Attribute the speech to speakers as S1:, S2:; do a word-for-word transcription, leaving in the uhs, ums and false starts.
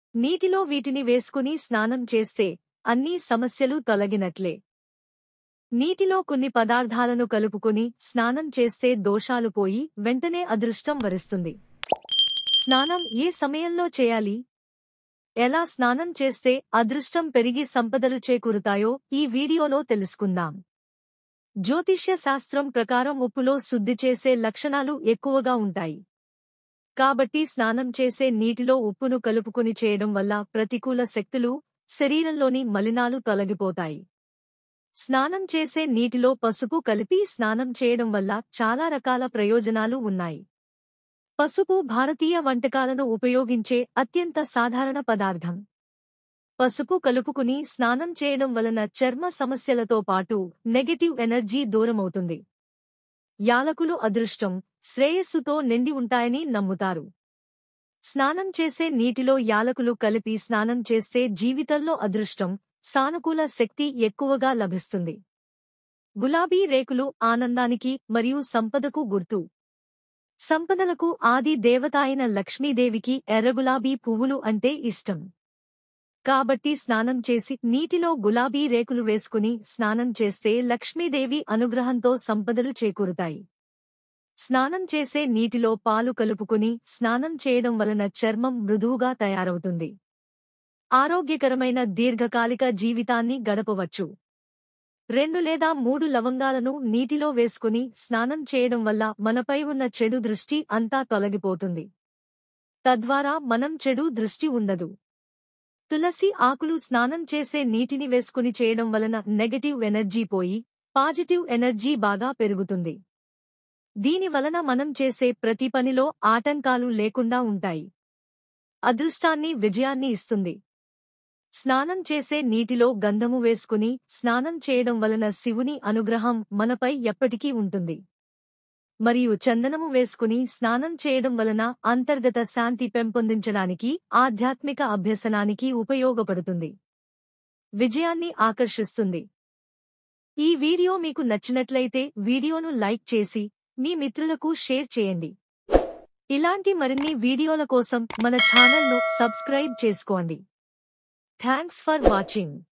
S1: నీటిలో వీటిని వేసుకుని స్నానం చేస్తే అన్ని సమస్యలు తొలగినట్లే. నీటిలో కొన్ని పదార్థాలను కలుపుకుని స్నానం చేస్తే దోషాలు పోయి వెంటనే అదృష్టం వరిస్తుంది. స్నానం ఏ సమయంలో చేయాలి? ఎలా స్నానం చేస్తే అదృష్టం పెరిగి సంపదలు చేకూరుతాయో ఈ వీడియోలో తెలుసుకుందాం. జ్యోతిష్య శాస్త్రం ప్రకారం ఉప్పులో శుద్ధి చేసే లక్షణాలు ఎక్కువగా ఉంటాయి. కాబట్టి స్నానం చేసే నీటిలో ఉప్పును కలుపుకుని చేయడం వల్ల ప్రతికూల శక్తులు, శరీరంలోని మలినాలు తొలగిపోతాయి. స్నానం చేసే నీటిలో పసుపు కలిపి స్నానం చేయడం వల్ల చాలా రకాల ప్రయోజనాలు ఉన్నాయి. పసుపు భారతీయ వంటకాలను ఉపయోగించే అత్యంత సాధారణ పదార్థం. పసుపు కలుపుకుని స్నానం చేయడం వలన చర్మ సమస్యలతో పాటు నెగటివ్ ఎనర్జీ దూరమవుతుంది. యాలకులు అదృష్టం, శ్రేయస్సుతో నిండి ఉంటాయని నమ్ముతారు. స్నానం చేసే నీటిలో యాలకులు కలిపి స్నానం చేస్తే జీవితంలో అదృష్టం, సానుకూల శక్తి ఎక్కువగా లభిస్తుంది. గులాబీ రేకులు ఆనందానికి మరియు సంపదకు గుర్తు. సంపదలకు ఆది దేవత అయిన లక్ష్మీదేవికి ఎర్రగులాబీ పువ్వులు అంటే ఇష్టం. కాబట్టి స్నానం చేసి నీటిలో గులాబీ రేకులు వేసుకుని స్నానం చేస్తే లక్ష్మీదేవి అనుగ్రహంతో సంపదలు చేకూరుతాయి. స్నానం చేసే నీటిలో పాలు కలుపుకుని స్నానం చేయడం వలన చర్మం మృదువుగా తయారవుతుంది. ఆరోగ్యకరమైన దీర్ఘకాలిక జీవితాన్ని గడపవచ్చు. రెండు లేదా మూడు లవంగాలను నీటిలో వేసుకుని స్నానం చేయడం వల్ల మనపై ఉన్న చెడు దృష్టి అంతా తొలగిపోతుంది. తద్వారా మనం చెడు దృష్టి ఉండదు. తులసి ఆకులు స్నానం చేసే నీటిని వేసుకుని చేయడం వలన నెగటివ్ ఎనర్జీ పోయి పాజిటివ్ ఎనర్జీ బాగా పెరుగుతుంది. దీని వలన మనం చేసే ప్రతి పనిలో ఆటంకాలు లేకుండా ఉంటాయి. అదృష్టాన్ని, విజయాన్ని ఇస్తుంది. స్నానం చేసే నీటిలో గంధము వేసుకుని స్నానం చేయడం వలన శివుని అనుగ్రహం మనపై ఎప్పటికీ ఉంటుంది. మరియు చందనము వేసుకుని స్నానం చేయడం వలన అంతర్గత శాంతి పెంపొందించడానికి, ఆధ్యాత్మిక అభ్యసనానికి ఉపయోగపడుతుంది. విజయాన్ని ఆకర్షిస్తుంది. ఈ వీడియో మీకు నచ్చినట్లయితే వీడియోను లైక్ చేసి మీ మిత్రులకు షేర్ చేయండి. ఇలాంటి మరిన్ని వీడియోల కోసం మన ఛానల్ను సబ్స్క్రైబ్ చేసుకోండి. Thanks for watching.